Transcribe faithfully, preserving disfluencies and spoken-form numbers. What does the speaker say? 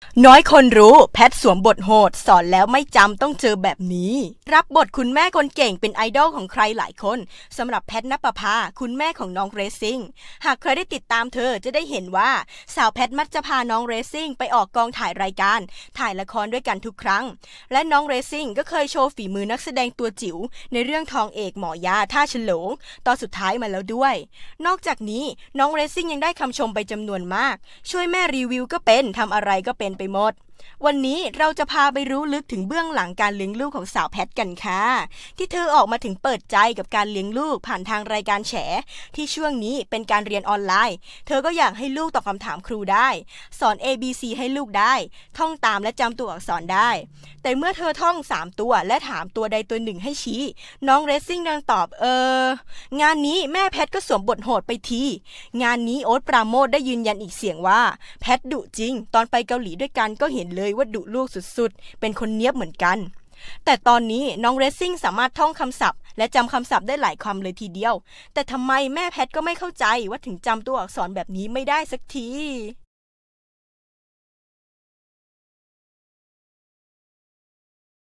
น้อยคนรู้แพทสวมบทโหดสอนแล้วไม่จำต้องเจอแบบนี้รับบทคุณแม่คนเก่งเป็นไอดอลของใครหลายคนสำหรับแพทณปภาคุณแม่ของน้องเรซซิ่งหากใครได้ติดตามเธอจะได้เห็นว่าสาวแพทมักจะพาน้องเรซซิ่งไปออกกองถ่ายรายการถ่ายละครด้วยกันทุกครั้งและน้องเรซซิ่งก็เคยโชว์ฝีมือนักแสดงตัวจิ๋วในเรื่องทองเอกหมอยาท่าฉลงตอนสุดท้ายมาแล้วด้วยนอกจากนี้น้องเรซซิ่งยังได้คำชมไปจำนวนมากช่วยแม่รีวิวก็เป็นทำอะไรก็เป็นไปหมดวันนี้เราจะพาไปรู้ลึกถึงเบื้องหลังการเลี้ยงลูกของสาวแพทกันค่ะที่เธอออกมาถึงเปิดใจกับการเลี้ยงลูกผ่านทางรายการแฉที่ช่วงนี้เป็นการเรียนออนไลน์เธอก็อยากให้ลูกตอบคำถามครูได้สอน เอ บี ซี ให้ลูกได้ท่องตามและจำตัวอักษรได้แต่เมื่อเธอท่องสามตัวและถามตัวใดตัวหนึ่งให้ชี้น้องเรซซิ่งดังตอบเอองานนี้แม่แพทก็สวมบทโหดไปทีงานนี้โอ๊ตปราโมชได้ยืนยันอีกเสียงว่าแพทดุจริงตอนไปเกาหลีด้วยกันก็เห็นเลยว่าดุลูกสุดๆเป็นคนเนี๊ยบเหมือนกันแต่ตอนนี้น้องเรซซิ่งสามารถท่องคำศัพท์และจำคำศัพท์ได้หลายคำเลยทีเดียวแต่ทำไมแม่แพทก็ไม่เข้าใจว่าถึงจำตัวอักษรแบบนี้ไม่ได้สักที